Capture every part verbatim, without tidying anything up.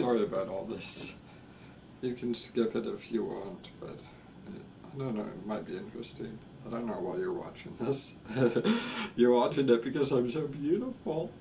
worry about all this. You can skip it if you want, but it, I don't know, it might be interesting. I don't know why you're watching this. You're watching it because I'm so beautiful.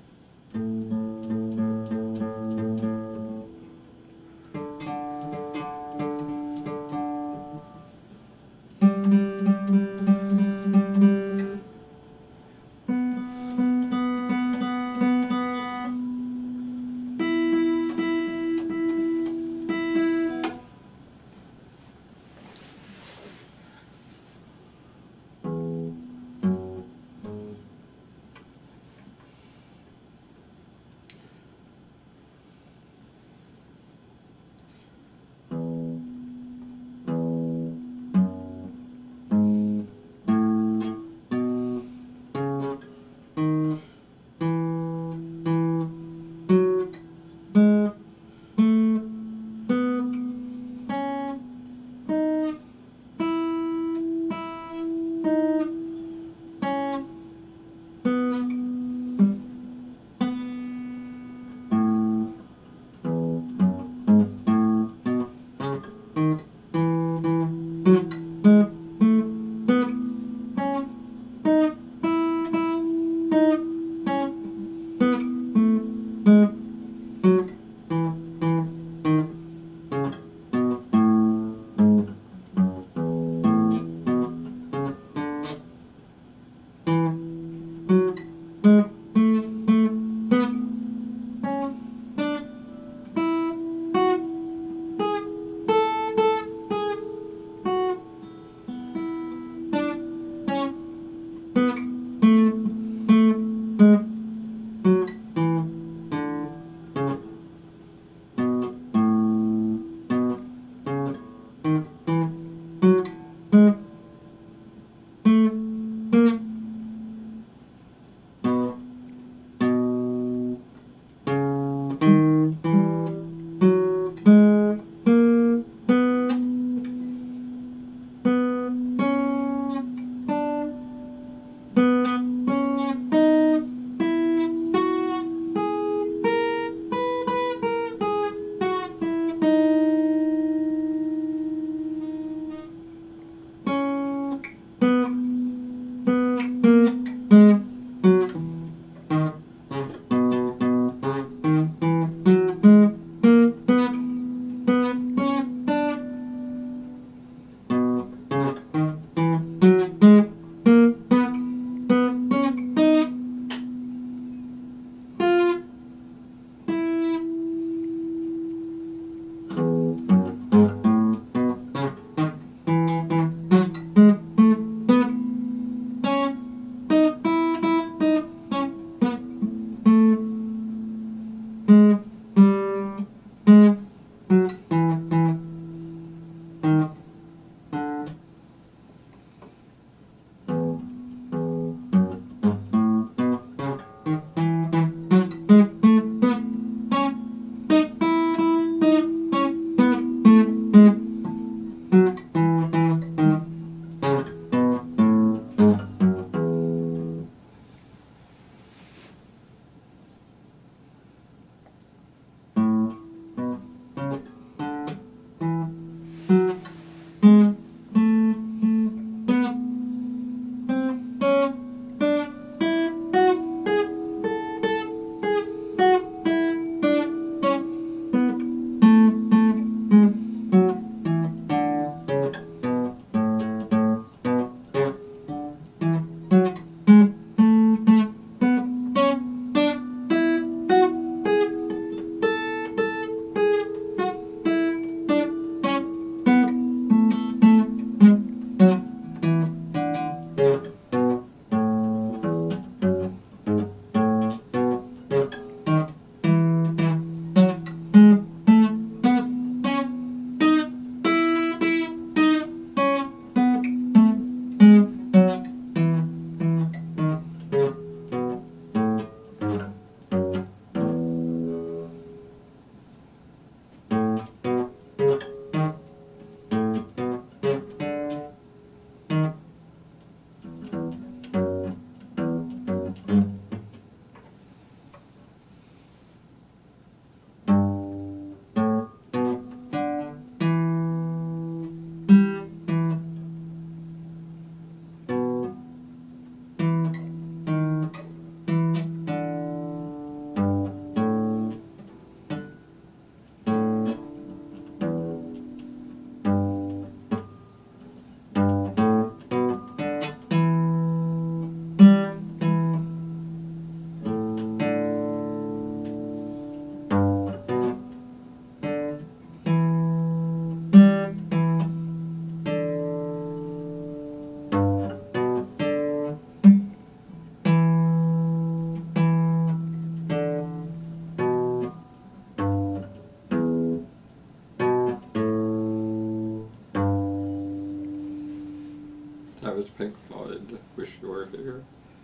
That was Pink Floyd, Wish You Were Here.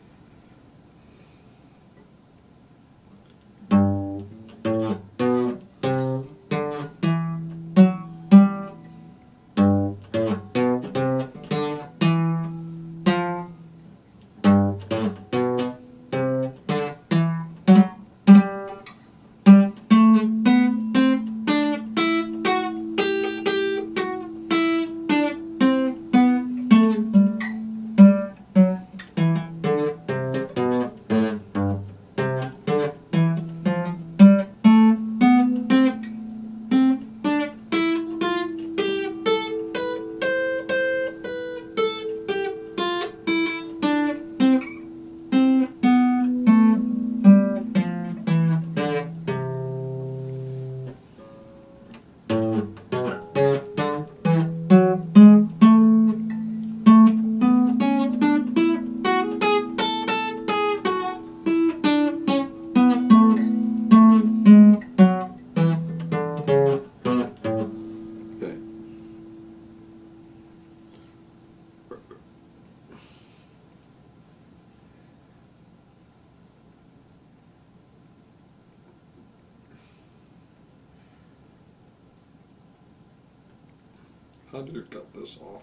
How do you get this off?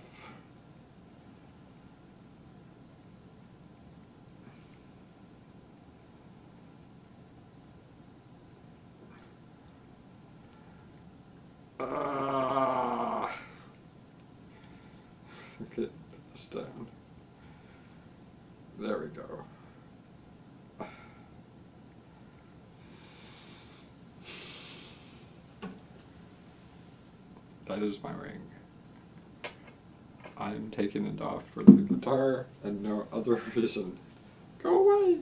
Ah. Okay, put this down. There we go. That is my ring. I am taking it off for the guitar and no other reason. Go away!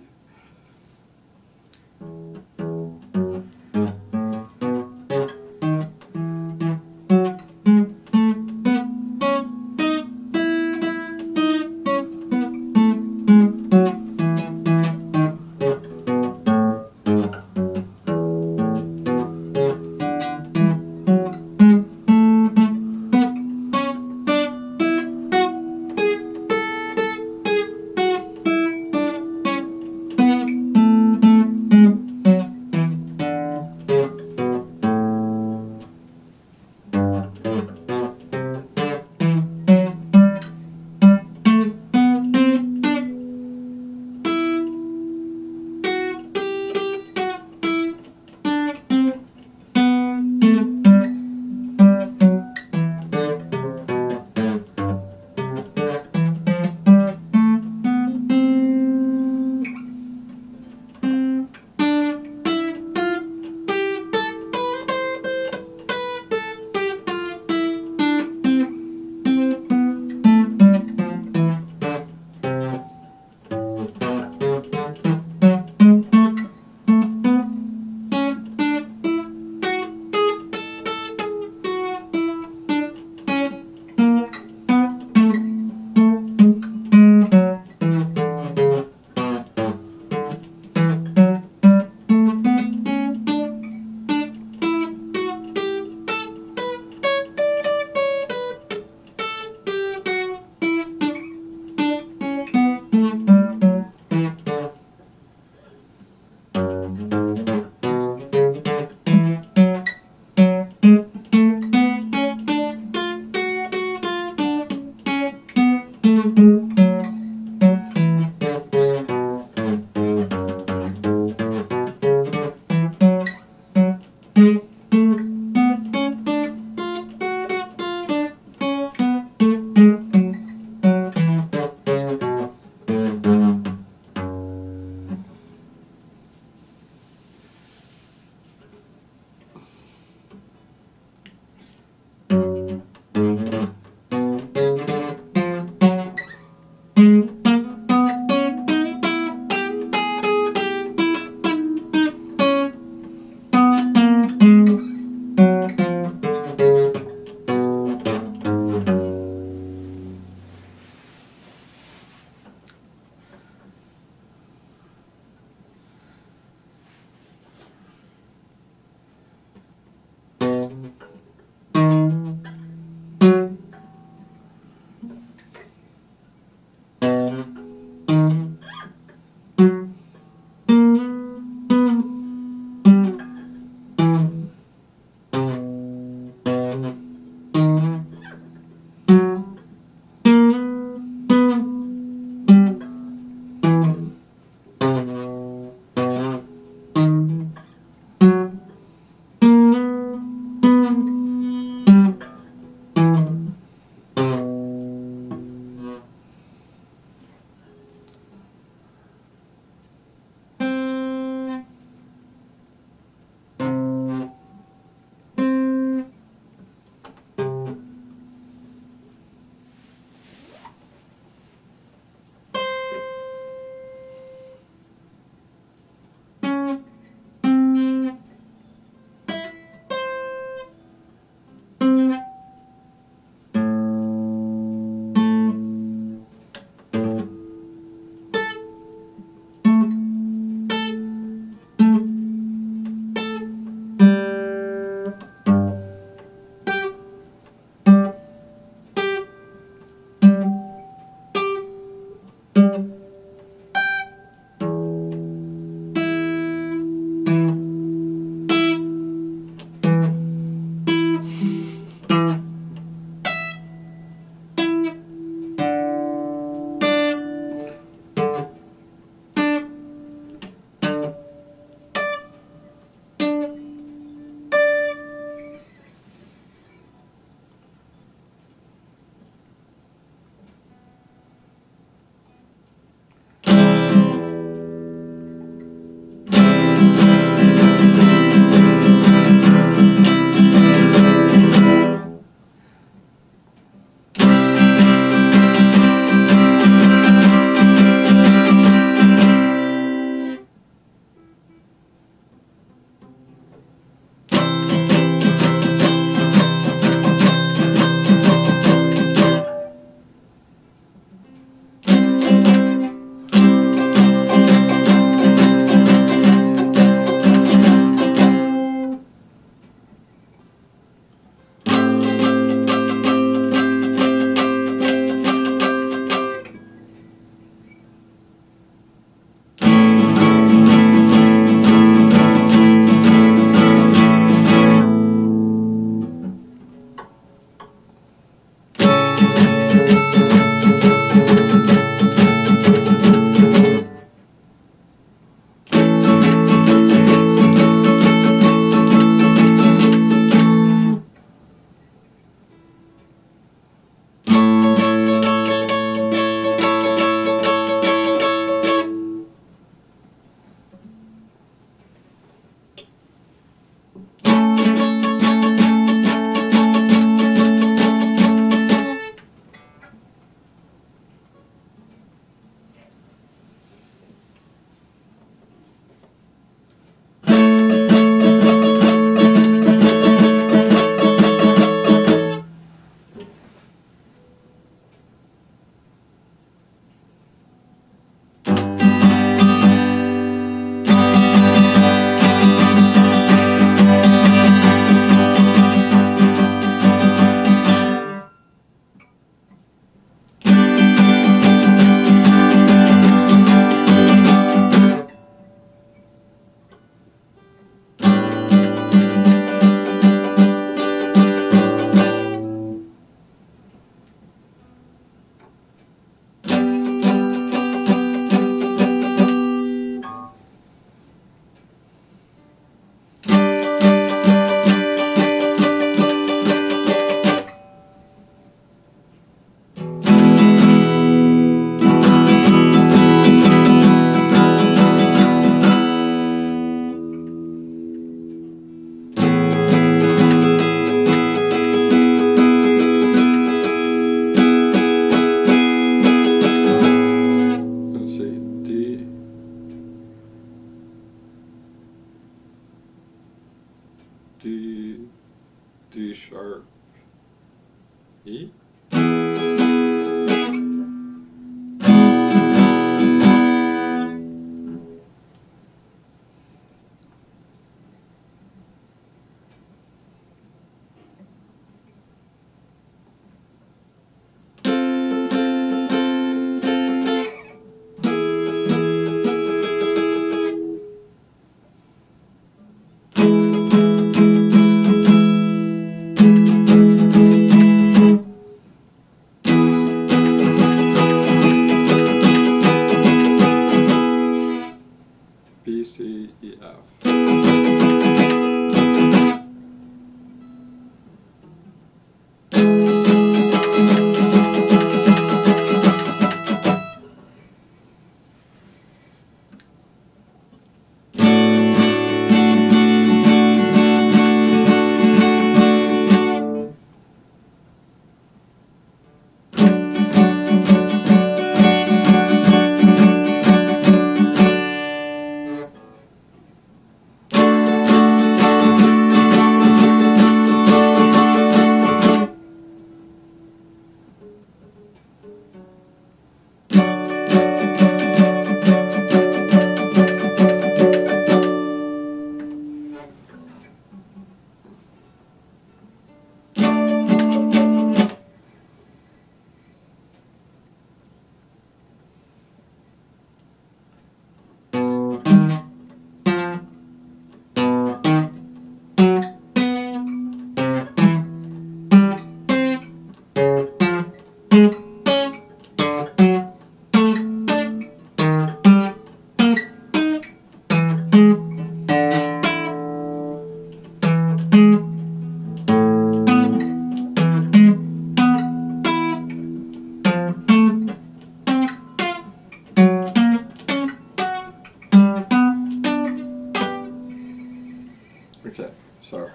Okay, so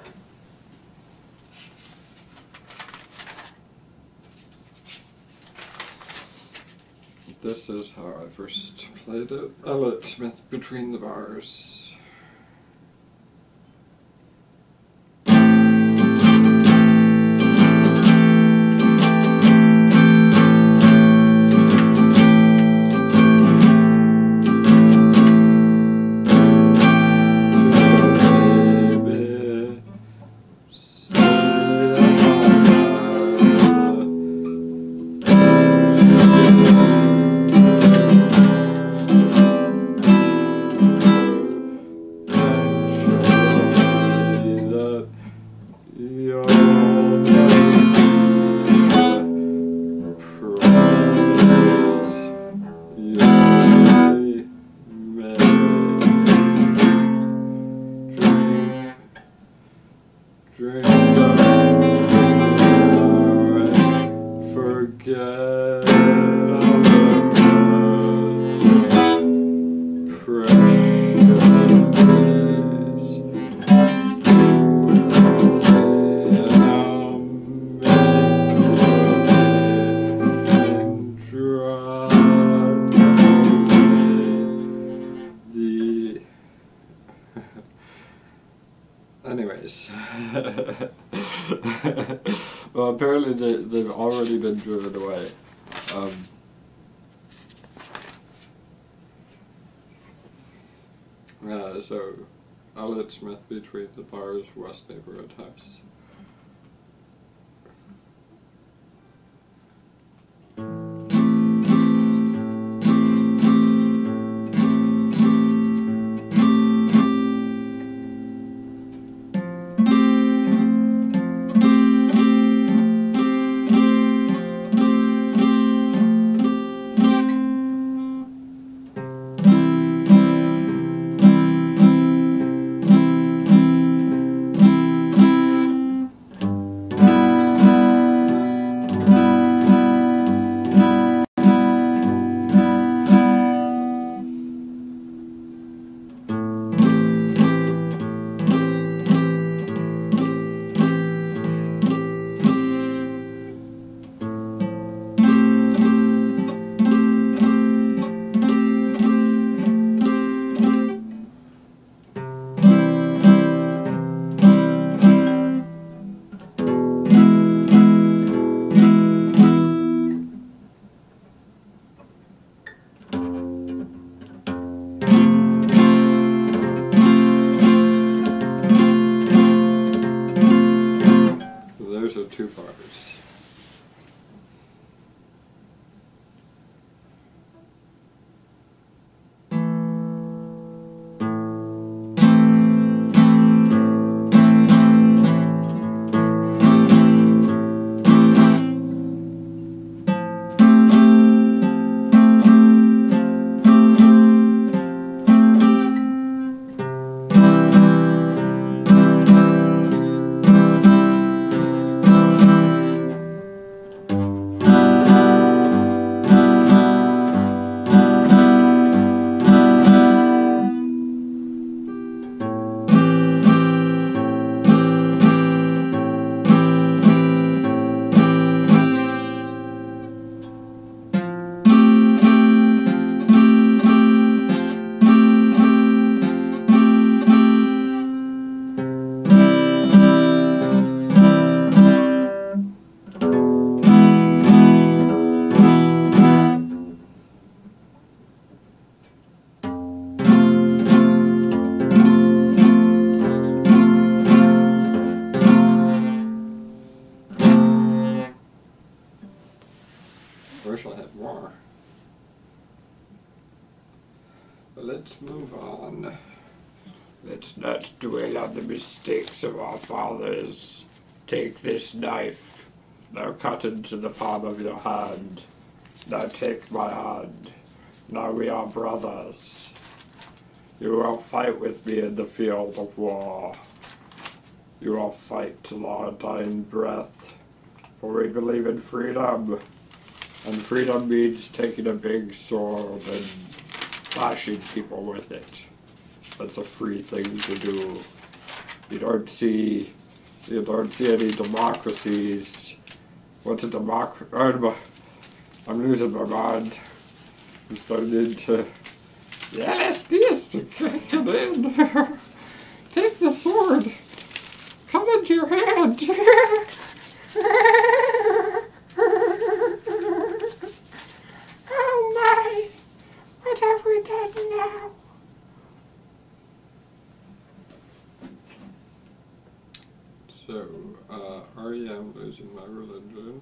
this is how I first played it. Elliott Smith, Between the Bars. Anyways, well, apparently they, they've already been driven away. Um, uh, so, Elliott Smith, Between the Bars, West Neighborhood House. Those are two bars. Wish I had more. But let's move on. Let's not dwell on the mistakes of our fathers. Take this knife, now cut into the palm of your hand. Now take my hand. Now we are brothers. You will fight with me in the field of war. You will fight till our dying breath. For we believe in freedom. And freedom means taking a big sword and slashing people with it. That's a free thing to do. You don't see, you don't see any democracies. What's a democracy? I'm, I'm losing my mind. I'm starting to, yes, yes, to kick it in. Take the sword. Come into your hand. Oh my, what have we done now? So, uh, R E M, Losing My Religion.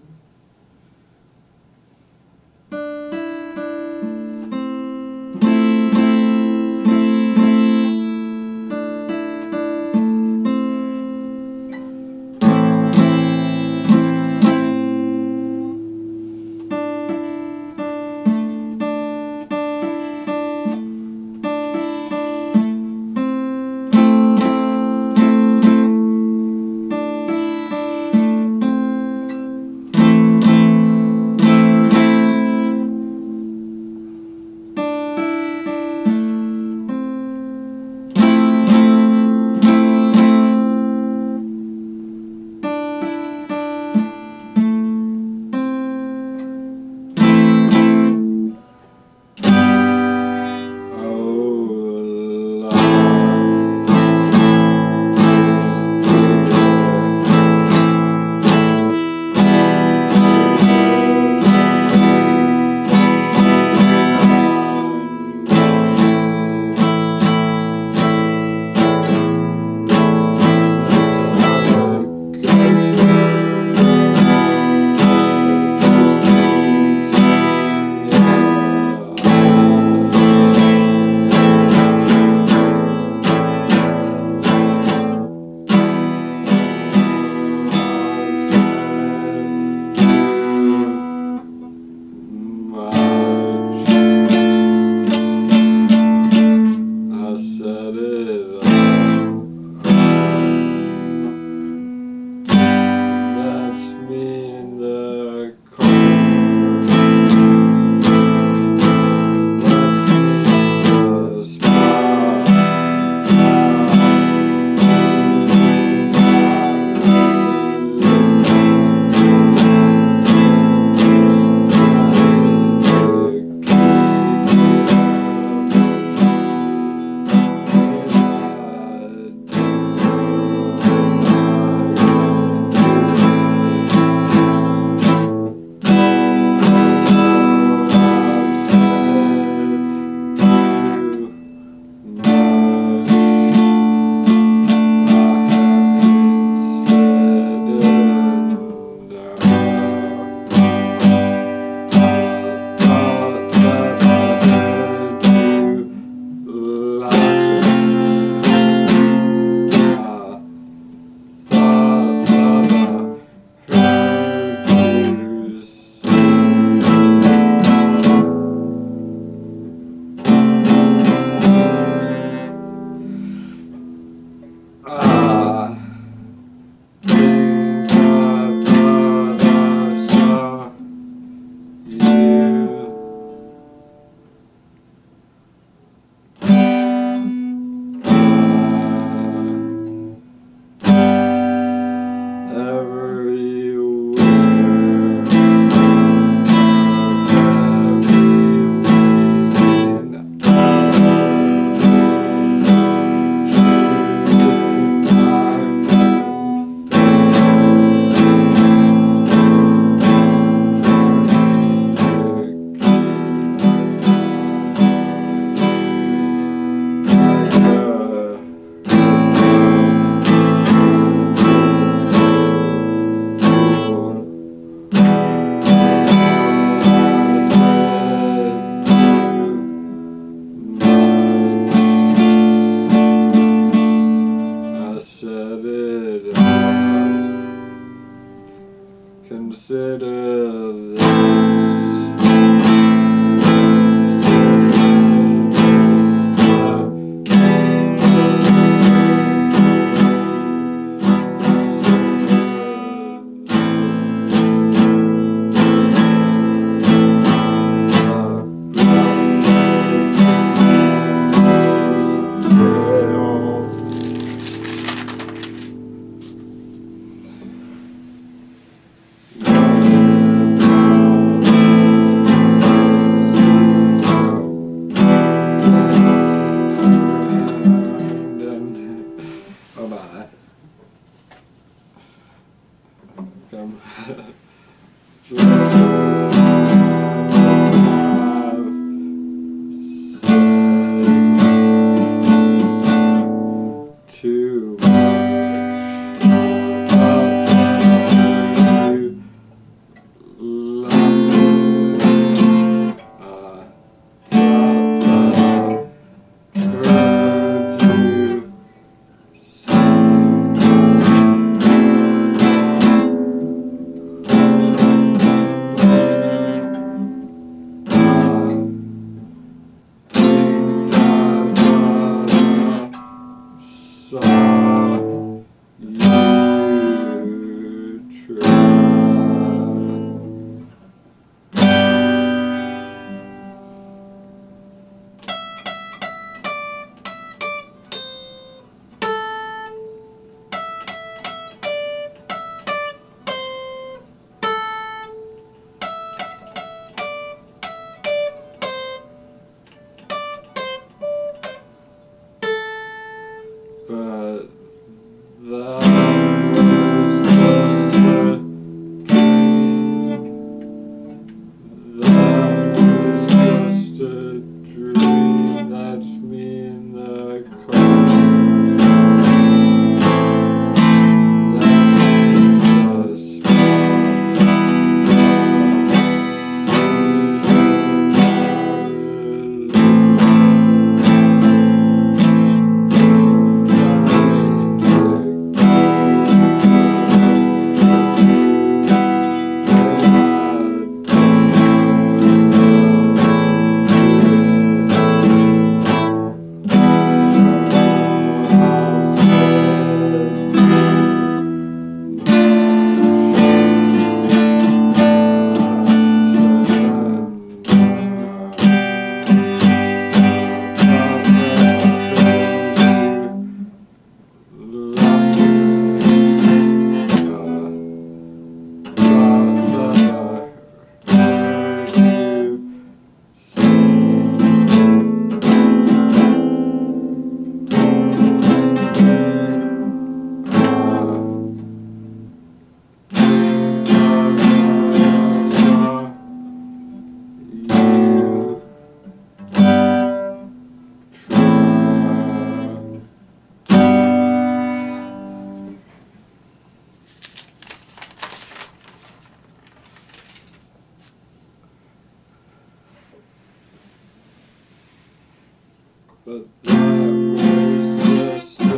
But that was just a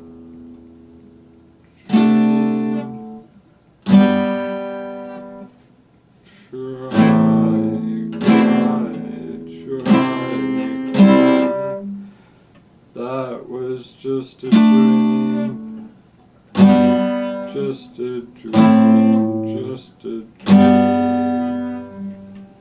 dream. Try, try, try. That was just a dream. Just a dream. Just a dream.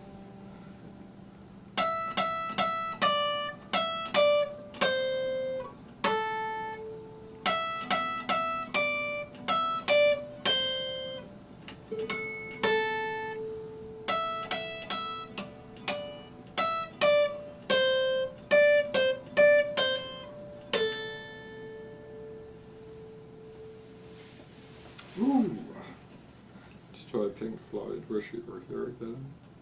Ooh. Let's try Pink Floyd. Wish you were here again.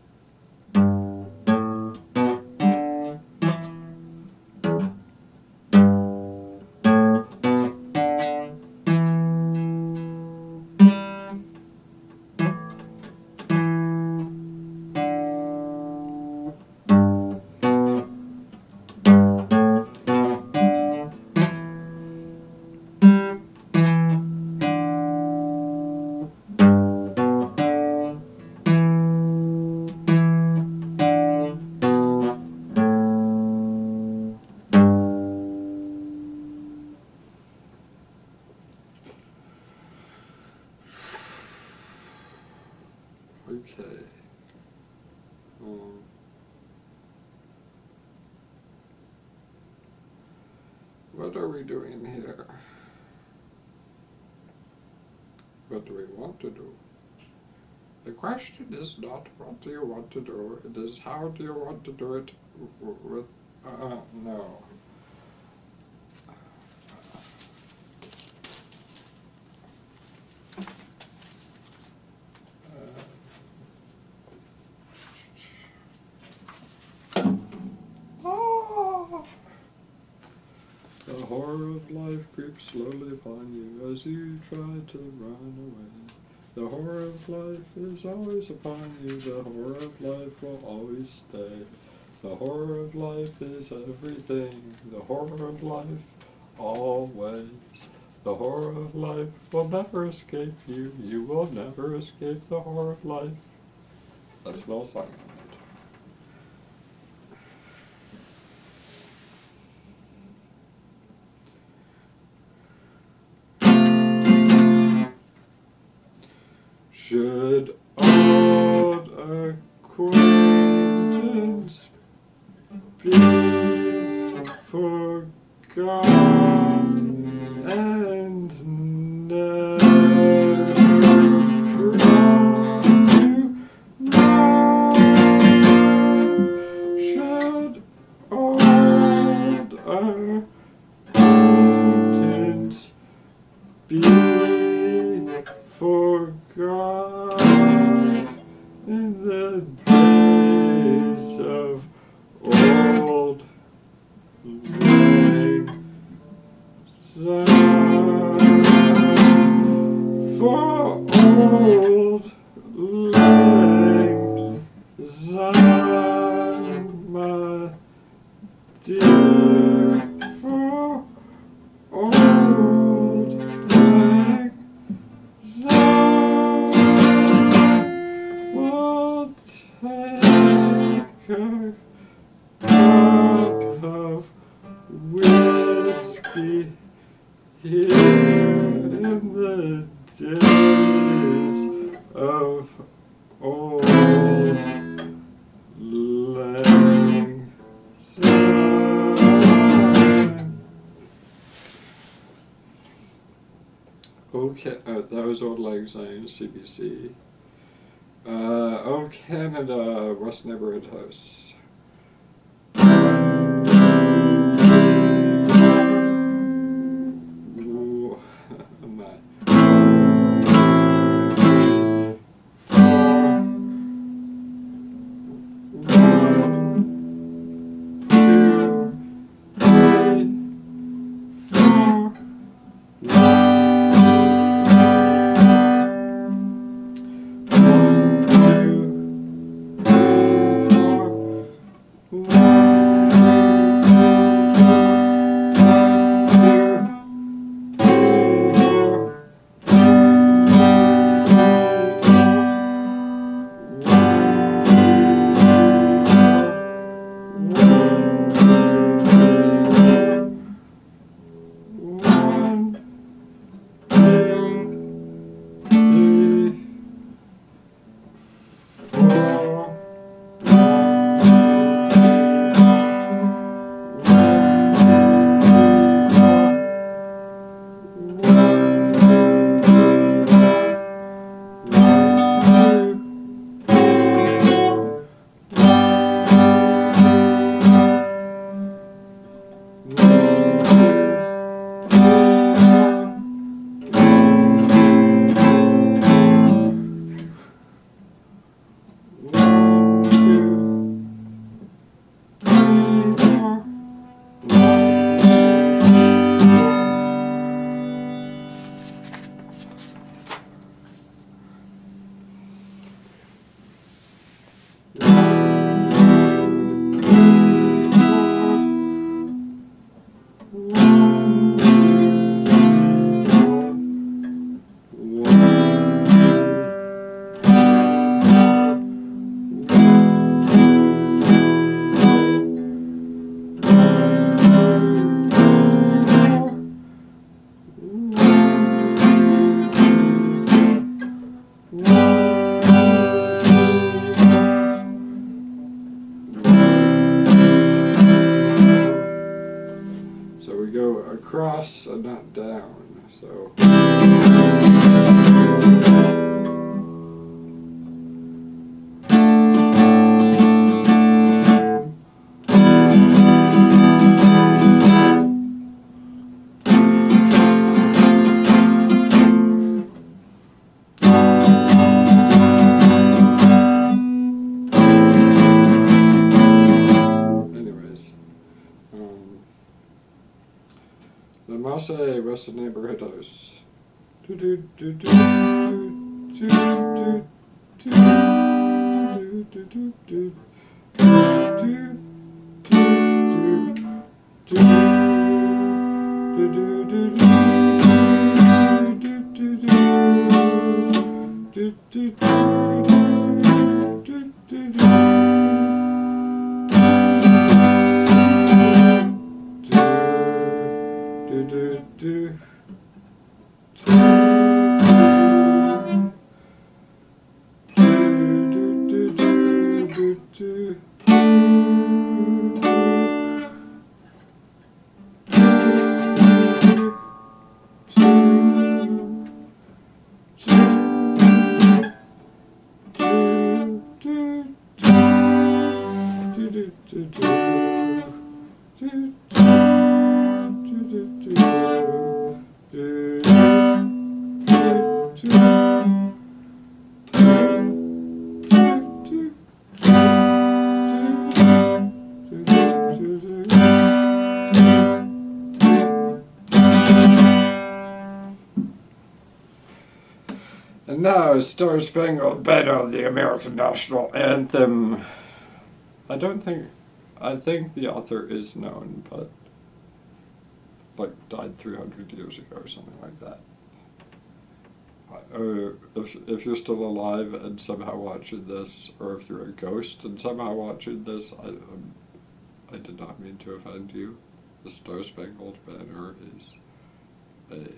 Okay. Um, what are we doing here? What do we want to do? The question is not what do you want to do, it is how do you want to do it with, uh, no. The horror of life creeps slowly upon you as you try to run away. The horror of life is always upon you. The horror of life will always stay. The horror of life is everything. The horror of life always. The horror of life will never escape you. You will never escape the horror of life. That's a little song on it. Should old acquaintance be forgotten and never brought you more? Should old acquaintance be forgotten in the days of old lang syne? For old lang syne, my dear, for old lang we'll take a cup of whiskey here in the days of old lang syne. Okay, uh, that was Old Lang Syne, C B C. Uh, oh Canada, West Neighborhood House. Ooh, my. across and not down. So. The Marseille West Neighborhood House. Do do do do do do do do do do do do And now, Star Spangled Banner, the American National Anthem. I don't think, I think the author is known, but like died three hundred years ago or something like that. Uh, if, if you're still alive and somehow watching this, or if you're a ghost and somehow watching this, I, um, I did not mean to offend you. The Star Spangled Banner is a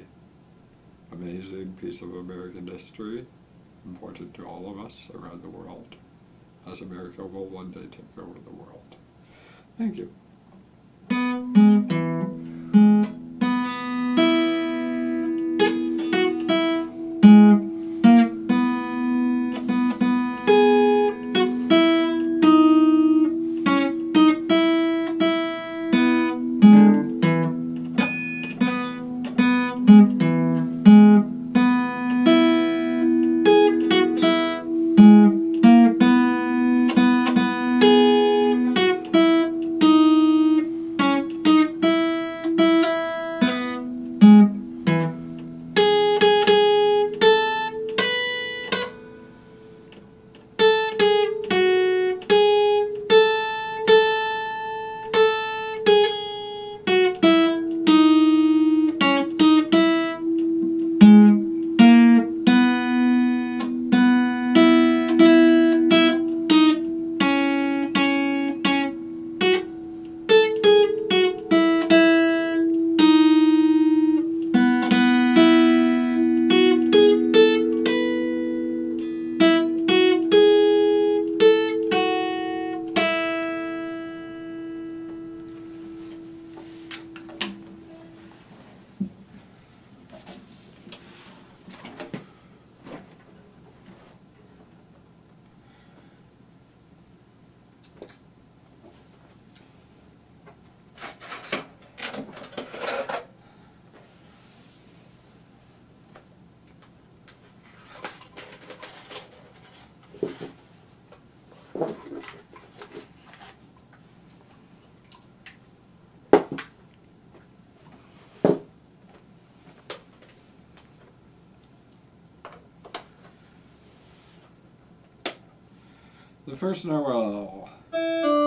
amazing piece of American history, important to all of us around the world, as America will one day take over the world. Thank you. The first Noel.